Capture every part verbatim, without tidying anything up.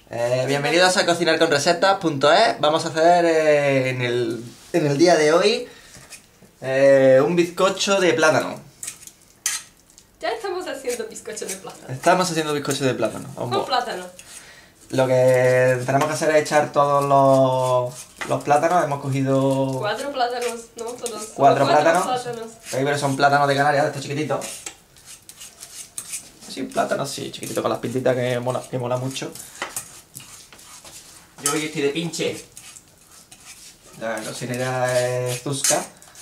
Eh, bienvenidos a cocinar con recetas punto es. Vamos a hacer eh, en, el, en el día de hoy eh, un bizcocho de plátano. Ya estamos haciendo bizcocho de plátano. Estamos haciendo bizcocho de plátano. Con Vamos. plátano. Lo que tenemos que hacer es echar todos los, los plátanos. Hemos cogido Cuatro plátanos, ¿no? Todos. cuatro, Cuatro plátanos. plátanos. Ahí, pero son plátanos de Canarias, de estos chiquititos. Sí, plátanos, sí, chiquititos con las pintitas que mola, que mola mucho. Yo hoy estoy de pinche. La cocinera es Zuzka.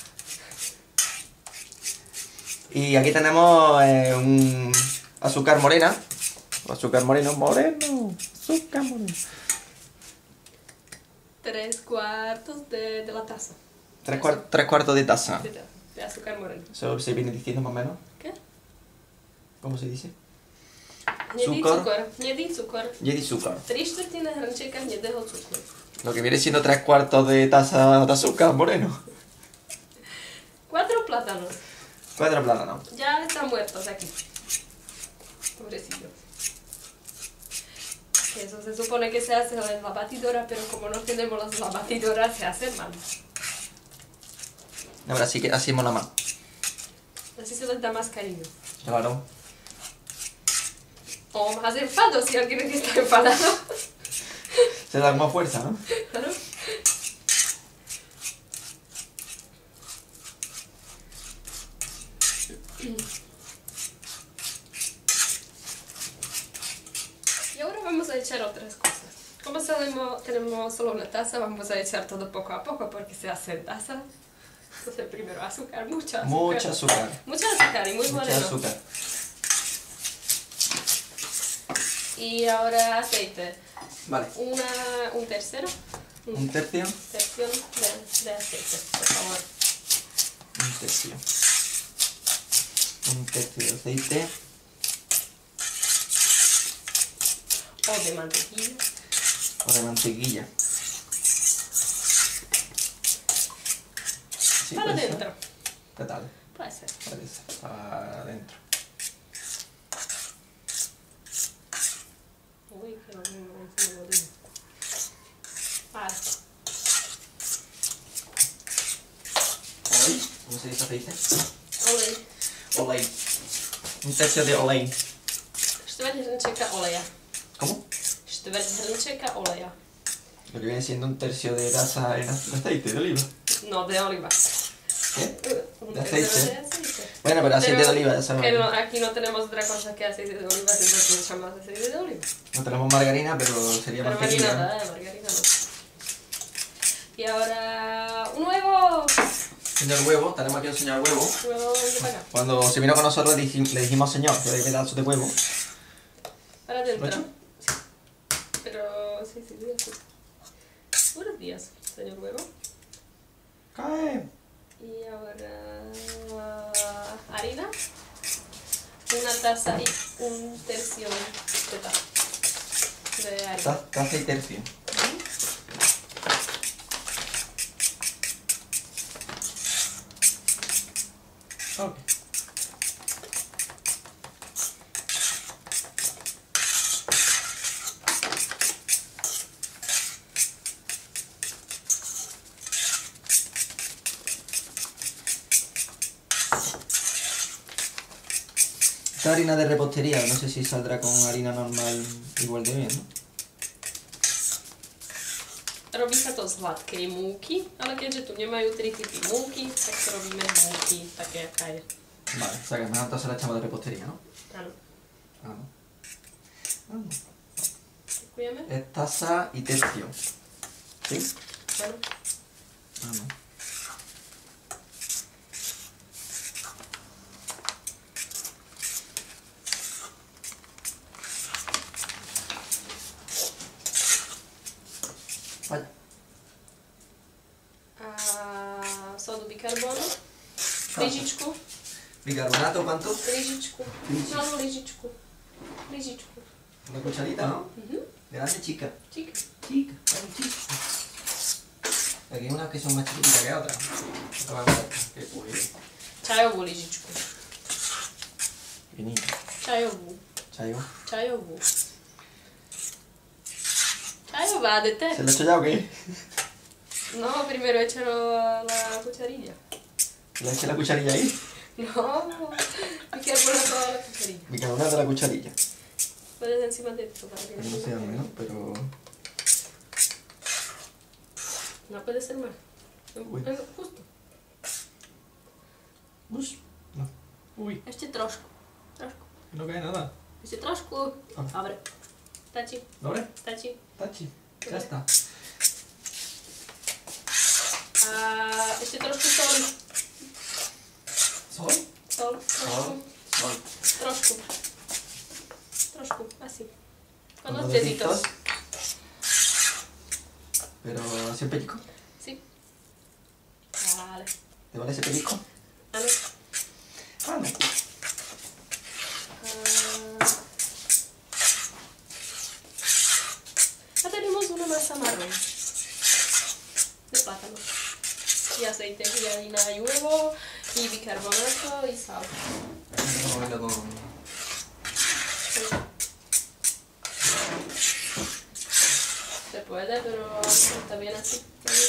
Y aquí tenemos eh, un azúcar morena. Azúcar moreno, moreno. Azúcar moreno. Tres cuartos de, de la taza. Tres, cuar tres cuartos de taza. De, de azúcar moreno. Eso se viene diciendo más o menos. ¿Qué? ¿Cómo se dice? Hnědý Cukor. cukor. Hnědý cukor. Hnědý cukor. Tři čtvrtiny hrnčeka hnědého cukru. Lo que viene siendo tres cuartos de taza de azúcar moreno. Cuatro plátanos. Cuatro plátanos. Ya están muertos aquí. Pobrecillos. Eso se supone que se hace en la batidora, pero como no tenemos la batidora, se hace mal. Ahora sí que así mola más. Así se les da más cariño. Claro. O más enfado si alguien que está enfadado. Se da más fuerza, ¿no? Claro. Y ahora vamos a echar otras cosas. Como sabemos, tenemos solo una taza, vamos a echar todo poco a poco porque se hace en taza. Entonces primero azúcar, mucha azúcar. Mucho azúcar. Mucha azúcar y muy Mucho moreno. azúcar. Y ahora aceite. Vale. Una, un tercero. Un tercio. Tercio de, de aceite, por favor. Un tercio. Un tercio de aceite. O de mantequilla. O de mantequilla. Sí, Para puede ser. adentro. ¿Qué tal? Puede ser. Parece. Para adentro. Uy, que no me lo digo. Para. ¿Olei? ¿Cómo se dice aceite? Olej. Olei. Un tercio de olei. Čtvrť hrnčeka oleja. ¿Cómo? Čtvrť hrnčeka oleja. Lo que viene siendo un tercio de taza en aceite de oliva. No, de oliva. ¿Qué? Un De tercio aceite. de aceite. Bueno, pero aceite Pero de oliva, ya sabes. que no, aquí no tenemos otra cosa que aceite de oliva, entonces echamos aceite de oliva. No tenemos margarina, pero sería Pero mantequilla. margarina, ¿no? Margarina no. Y ahora un huevo. Señor huevo, tenemos aquí un señor huevo. Huevo de para acá. Cuando se vino con nosotros le dijim- le dijimos señor, que hay pedazos de huevo. Para adentro. ¿Lo he hecho? Sí. Pero sí, sí, sí. sí. Buenos días, señor huevo. Cae. Y ahora harina, una taza y un tercio de taza de harina. Ta- Taza y tercio. Ok. Esta harina de repostería, no sé si saldrá con harina normal igual de bien, ¿no? Robí sa to z hladkej múky, ale keďže tu nemajú tri typy múky, tak to robíme z múky také, aká je. Vale, o sea que mejor entonces la echamos de repostería, ¿no? Áno. Vamos. Vamos. Ďakujeme. Es taza y tercio. ¿Sí? Áno. Vamos. Vaya. A sodu bikarbonu, lyžičku, Bicarbonato, ¿cuánto? lyžičku, malú lyžičku, lyžičku. Una cucharita, ¿no? Mhm. Grande, chica. Čík. Chica, grande, chica. Aquí hay unas que son más chiquititas que otras. Esta va a ver que pues. Čajovú lyžičku. Vinito. Čajovú. Chayo. Čajovú. Ahí va, de té. ¿Se lo he hecho ya o qué? No, primero échalo a la cucharilla. ¿Le eché la cucharilla ahí? No, bicarbonato toda la cucharilla. Bicarbonato de la cucharilla. Puedes encima de esto para que Que no sea menos, pero... No puede ser más. Uy. Justo. Uy. No. Uy. Ještě trošku. Trošku. No cae nada. Ještě trošku. Ah. Dobre. Stačí. ¿Dobre? Stačí. Tachi. Ya está. A ještě trošku sol. ¿Sol? Sol. Sol. Trošku. Sol. Trošku. Trošku. Así. Con Con los los deditos. deditos. Pero así un pellizco. Sí. Vale. ¿Te vale ese pellizco? Ah, no. Ah, no. Ah. Ya tenemos una masa marrón. De plátano. Y aceite, y harina y huevo, y bicarbonato y sal. Vamos a verlo con... Se puede, pero está bien así. ¿Vale?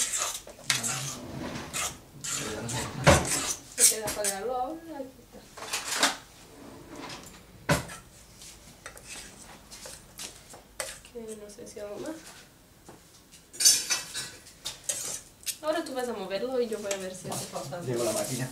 Se queda apagarlo ahora. Aquí está. Que no sé si algo más. Ahora tú vas a moverlo y yo voy a ver si hace falta. Llevo la máquina.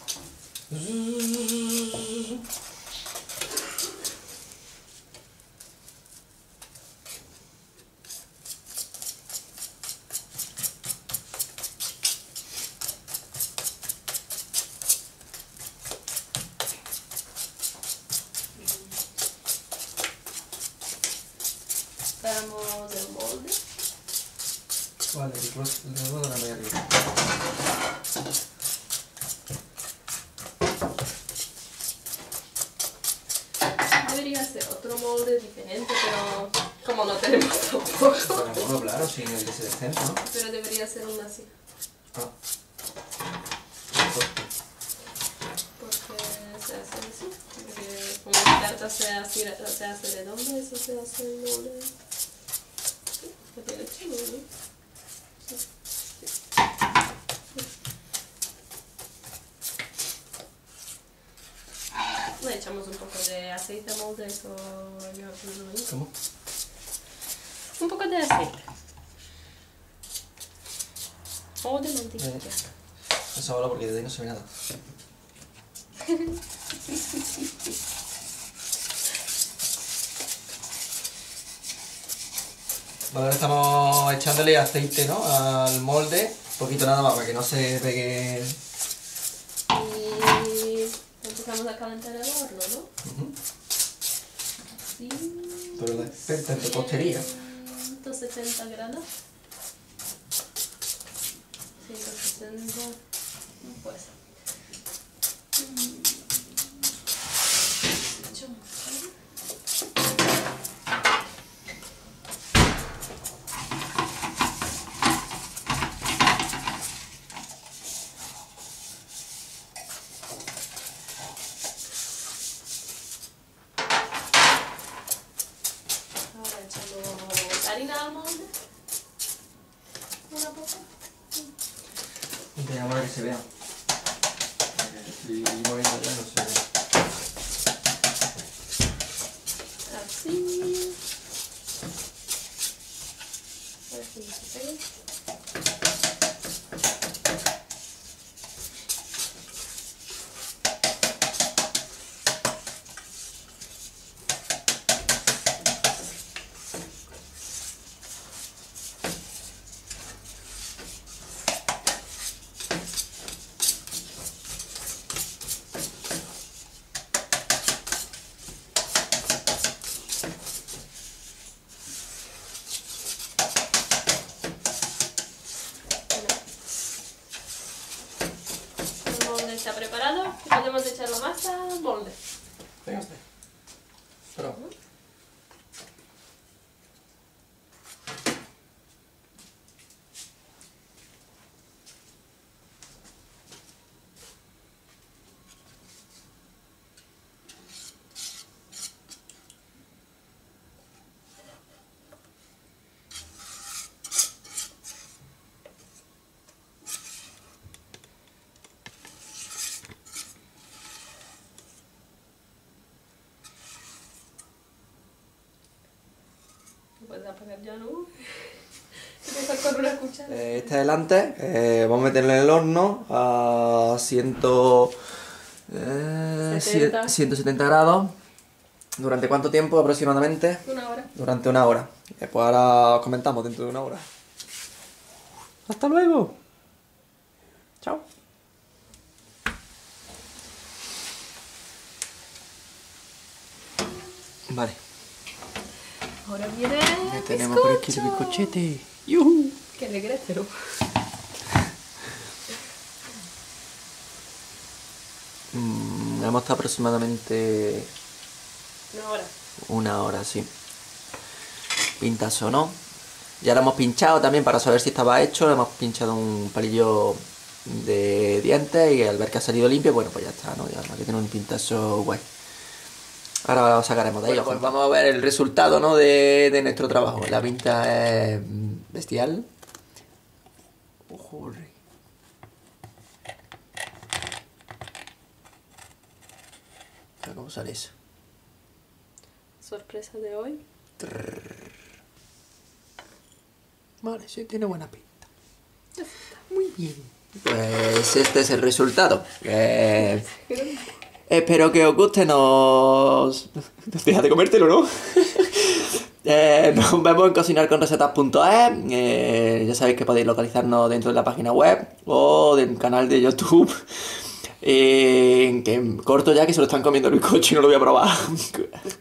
Damos el molde. Vale, el cross, el dedo de la media arriba. Debería ser otro molde diferente, pero como no tenemos tampoco. Pero uno claro, sin el de ese del centro, ¿no? Pero debería ser uno así. Ah. Porque se hace así. Porque como la tarta se hace, se hace redonda, eso se hace en molde. Sí, que tiene chulo, ¿no? Sí. Le echamos un poco de aceite al molde, eso yo no hice. ¿Cómo? Un poco de aceite. O de mantequilla. Eso hablo porque de ahí no se ve nada. Vale, ahora estamos echándole aceite, ¿no? Al molde. Un poquito nada más para que no se pegue. Y empezamos a calentar el horno, ¿no? Uh-huh. Sí. Pero la experta en repostería. ciento setenta grados. ciento sesenta. Pues. Ahora echamos harina al molde. Una poca. Intentamos que se vea. Si moviendo ya no se ve. Así. A ver si no se pega. El molde está preparado y podemos echar la masa al molde. Venga usted. Pero. puedes apagar ya, ¿no? Empezar con una cuchara. Eh, este adelante, eh, vamos a meterlo en el horno a ciento, eh, setenta. ciento setenta grados. ¿Durante cuánto tiempo aproximadamente? Una hora. Durante una hora. Después ahora os comentamos dentro de una hora. ¡Hasta luego! Chao. Vale. Ahora viene Ya tenemos por aquí el bizcocho. bizcochete. ¡Yuhu! Qué alegre, pero... Mm, hemos estado aproximadamente Una hora. una hora, sí. Pintas o no. Ya lo hemos pinchado también para saber si estaba hecho. Le hemos pinchado un palillo de dientes y al ver que ha salido limpio, bueno, pues ya está, ¿no? Ya que tiene un pintazo guay. Ahora lo sacaremos de ahí. Bueno, pues vamos a ver el resultado, ¿no? de, de nuestro trabajo. La pinta es bestial. Ojo. Mira cómo sale eso. Sorpresa de hoy. Vale, sí, tiene buena pinta. Muy bien. Pues este es el resultado. Eh, espero que os guste. Nos... Deja de comértelo, ¿no? eh, nos vemos en cocinar con recetas punto es. Eh, ya sabéis que podéis localizarnos dentro de la página web o del canal de YouTube. Eh, que corto ya, que se lo están comiendo el bizcocho y no lo voy a probar.